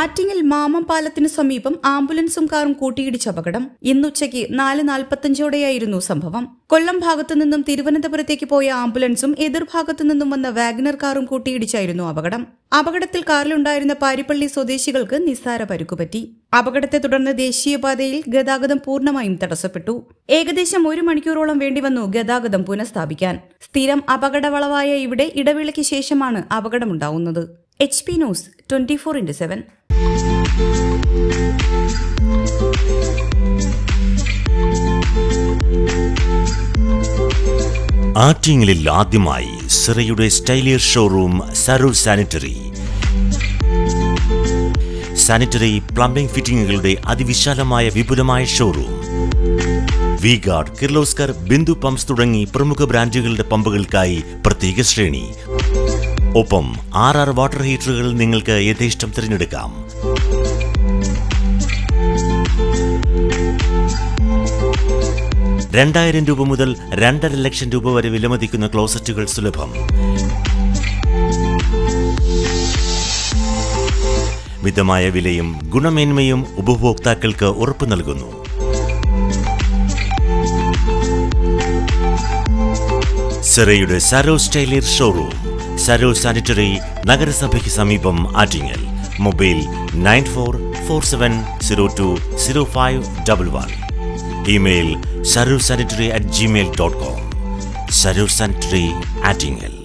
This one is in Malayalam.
ആറ്റിങ്ങൽ മാമം പാലത്തിനു സമീപം ആംബുലൻസും കാറും കൂട്ടിയിടിച്ച അപകടം. ഇന്നുച്ചയ്ക്ക് 4:45 സംഭവം. കൊല്ലം ഭാഗത്തുനിന്നും തിരുവനന്തപുരത്തേക്ക് പോയ ആംബുലൻസും എതിർഭാഗത്തുനിന്നും വന്ന വാഗ്നർ കാറും കൂട്ടിയിടിച്ചായിരുന്നു അപകടം. അപകടത്തിൽ കാറിലുണ്ടായിരുന്ന പാരിപ്പള്ളി സ്വദേശികൾക്ക് നിസ്സാര പരുക്കുപറ്റി. അപകടത്തെ തുടർന്ന് ദേശീയപാതയിൽ ഗതാഗതം പൂർണ്ണമായും തടസ്സപ്പെട്ടു. ഏകദേശം 1 മണിക്കൂറോളം വേണ്ടിവന്നു ഗതാഗതം പുനഃസ്ഥാപിക്കാൻ. സ്ഥിരം അപകടവളവായ ഇവിടെ ഇടവേളയ്ക്ക് ശേഷമാണ് അപകടമുണ്ടാവുന്നത്. HP news 24/7. ആറ്റിങ്ങലിൽ ആദ്യമായി സിറയുടെ സ്റ്റൈലിയർ showroom Sarur sanitary. Sanitary plumbing ഫിറ്റിംഗുകളുടെ അതിവിശാലമായ വിപുലമായ showroom. V Guard, Kirloskar, Bindu pumps തുടങ്ങി പ്രമുഖ ബ്രാൻഡുകളുടെ പമ്പുകൾക്കായി പ്രത്യേക ശ്രേണി. ഒപ്പം 6 വാട്ടർ ഹീറ്ററുകൾ നിങ്ങൾക്ക് യഥേഷ്ടം തിരഞ്ഞെടുക്കാം. ₹2,000 മുതൽ 2.5 ലക്ഷം വരെ വിലമതിക്കുന്ന ക്ലോസറ്റുകൾ സുലഭം. മിതമായ വിലയും ഗുണമേന്മയും ഉപഭോക്താക്കൾക്ക് ഉറപ്പു നൽകുന്നു. സിറയുടെ സരോ സ്റ്റൈലിയർ ഷോറൂം, സരോ സാനിറ്ററി, നഗരസഭയ്ക്ക് സമീപം, Attingal. Mobile 9447020511. Email sarursanitary@gmail.com. Sarur Sanitary, Attingal.